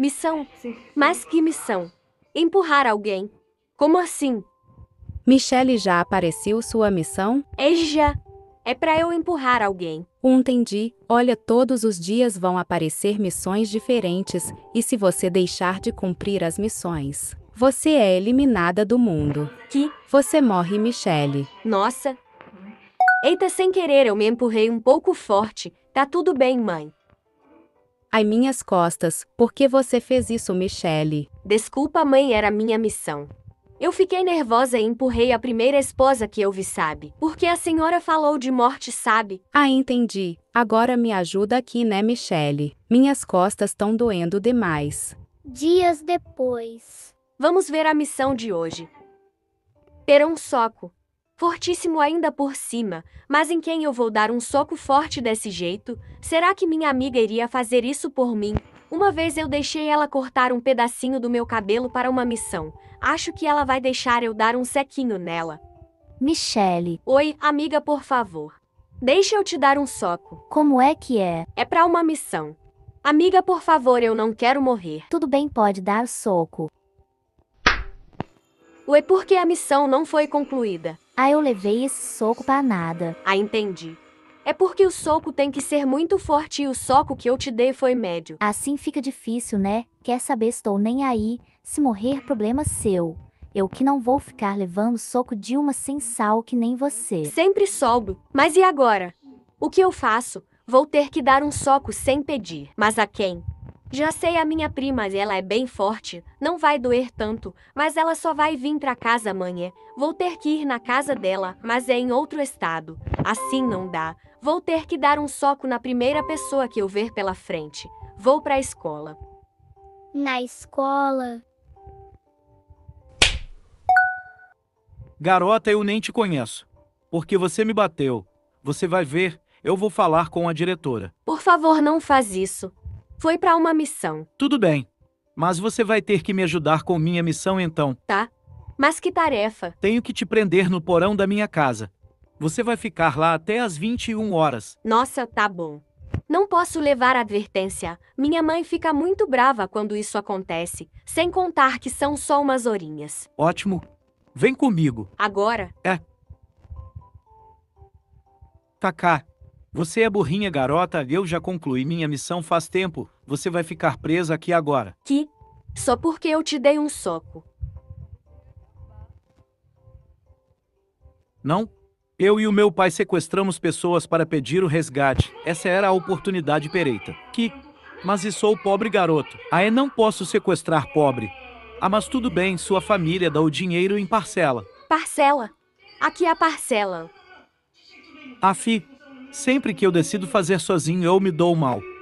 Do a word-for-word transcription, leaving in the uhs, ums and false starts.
Missão? Mas que missão? Empurrar alguém? Como assim? Michele, já apareceu sua missão? Eja, é pra eu empurrar alguém. Entendi. Olha, todos os dias vão aparecer missões diferentes, e se você deixar de cumprir as missões, você é eliminada do mundo. Que? Você morre, Michele. Nossa. Eita, sem querer eu me empurrei um pouco forte. Tá tudo bem, mãe. Ai, minhas costas, por que você fez isso, Michele? Desculpa, mãe, era minha missão. Eu fiquei nervosa e empurrei a primeira esposa que eu vi, sabe? Porque a senhora falou de morte, sabe? Ah, entendi. Agora me ajuda aqui, né, Michele? Minhas costas estão doendo demais. Dias depois. Vamos ver a missão de hoje. Ter um soco. Fortíssimo ainda por cima, mas em quem eu vou dar um soco forte desse jeito? Será que minha amiga iria fazer isso por mim? Uma vez eu deixei ela cortar um pedacinho do meu cabelo para uma missão. Acho que ela vai deixar eu dar um sequinho nela. Michele, Oi, amiga, por favor. Deixa eu te dar um soco. como é que é? É pra uma missão. Amiga, por favor, eu não quero morrer. Tudo bem, pode dar soco. Ué, por que a missão não foi concluída? Ah, eu levei esse soco pra nada. Ah, entendi. É porque o soco tem que ser muito forte e o soco que eu te dei foi médio. Assim fica difícil, né? Quer saber, estou nem aí. Se morrer, problema seu. Eu que não vou ficar levando soco de uma sem sal que nem você. Sempre soube. Mas e agora? O que eu faço? Vou ter que dar um soco sem pedir. Mas a quem? Já sei, a minha prima, ela é bem forte. Não vai doer tanto, mas ela só vai vir pra casa amanhã. Vou ter que ir na casa dela, mas é em outro estado. Assim não dá. Vou ter que dar um soco na primeira pessoa que eu ver pela frente. Vou pra escola. Na escola. Garota, eu nem te conheço. Porque você me bateu. Você vai ver, eu vou falar com a diretora. Por favor, não faz isso. Foi pra uma missão, Tudo bem. Mas você vai ter que me ajudar com minha missão então. tá? Mas que tarefa? Tenho que te prender no porão da minha casa. Você vai ficar lá até às vinte e uma horas. Nossa, tá bom. Não posso levar advertência. Minha mãe fica muito brava quando isso acontece, sem contar que são só umas horinhas. Ótimo. Vem comigo. Agora, Kaká. Você é burrinha, garota. Eu já concluí minha missão faz tempo. Você vai ficar presa aqui agora. que? Só porque eu te dei um soco. Não? Eu e o meu pai sequestramos pessoas para pedir o resgate. Essa era a oportunidade perfeita. Que? Mas e sou pobre garoto. Ah, eu não posso sequestrar pobre. Ah, mas tudo bem, sua família dá o dinheiro em parcela. Parcela. Aqui é a parcela. Ah, fi, sempre que eu decido fazer sozinho eu me dou mal.